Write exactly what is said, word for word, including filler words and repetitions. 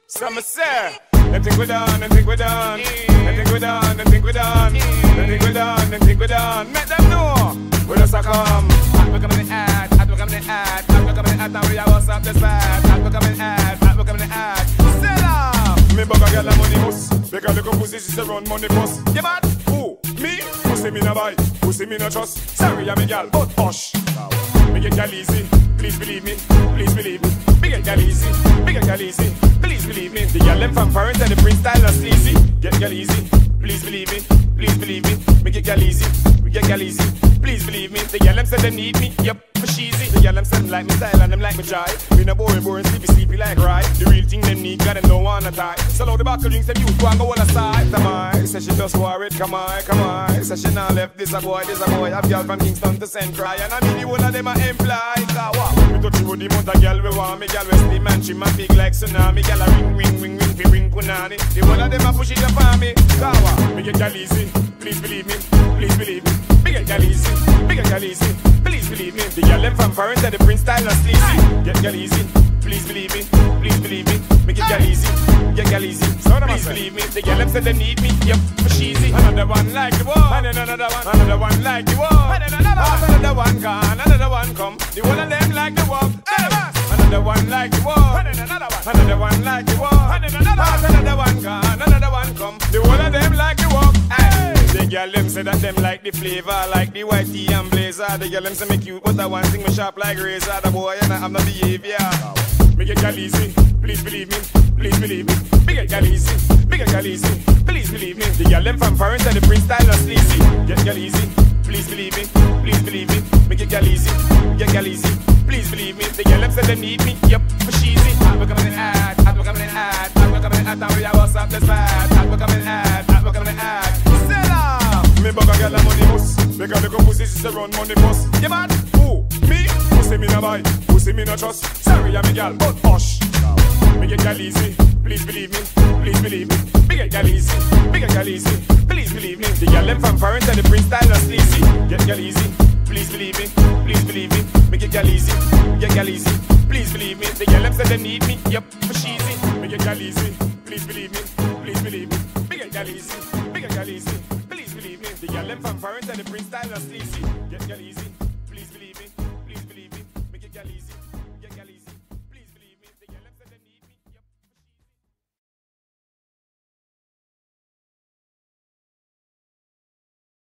Some say, them think we done, them think we done, them think we done, them think we done, them think we done, them think we done. Make them know we just a come. Hot we coming the ad, hot we coming the ad, hot we coming the ad, and we a bust up the spot. Hot we coming the ad, hot we coming the ad. Sell off. Me bug a girl a money bus, because the pussy she say run money bus. Yeah man, who? Me? Pussy me no buy, pussy me no trust. Sorry I'm a girl, but hush. Me get girl easy, please believe me, please believe me. Me get girl easy, me get girl easy, please believe me. The girl them from parents and the prince style are sleazy. Get girl easy, please believe me, please believe me. Me get girl easy, we get girl easy, please believe me. The girl them say they need me, yep, for cheesy. The girl them say them like me style and them like me jive. Me no boring, boring, sleepy, sleepy like ride. The real thing them need, got them don't wanna die. So load the buckle drinks, them you go and go on the side. Come on, say she just worried, come on, come on. Say she not left, this a boy, this a boy. Have girl from Kingston to Saint Cry, and I mean the one of them a imply. Me touch you with the mouth a girl we want. Me girl we slim and she man big like tsunami. Girl a ring, ring, ring, ring, fi ring punani. The one of them a push it up on me. Kawa, me get girl easy, please believe me, please believe me. Me get girl easy, me get girl easy, please believe me. The girl them from parents and the prince style are sleazy. Get girl easy, please believe me, please believe me. Me get girl easy, get girl easy, please believe me. The girl them say they need me, yep, for cheesy. Another one like the war, and then another one, another one like the war, and then another one, another one gone, another one come. The one of them like the war, another one like the war, and then another one, another one like the war, and then another one, another one gone, another one come. The one of them like the war. The girl them say that them like the flavor, like the white tea and blazer. The girl them say me cute, but I want thing me sharp like razor. The boy and I have no behavior. Me get girl easy, please believe me, please believe me. Me get girl easy, me get girl easy, please believe me. The girl them from parents and the prince style are sleazy. Get girl easy, please believe me, please believe me. Me get girl easy, get girl easy, please believe me. The girl them say they need me, yep, for cheesy. Hot we coming in ad, hot we coming in ad, hot we coming in ad, and we a bust up the spot. Hot we coming in ad, hot we coming in ad. Sell off. Me bug a girl a money bus, because the pussy she say run money bus. Yeah man, who? Me? Pussy me no buy, pussy me no trust. Sorry I'm a girl, but hush. Me get girl easy, please believe me, please believe me. Me get girl easy, me get girl easy, please believe me. The girl them from parents and the prince style are sleazy. Get girl easy, please believe me, please believe me. Me get girl easy, get girl easy, please believe me. The girl them say they need me, yep, for cheesy. Me get girl easy, please believe me, please believe me. Me get girl easy, me get girl easy, please believe me. The girl them from parents and the prince style are sleazy. Get girl easy.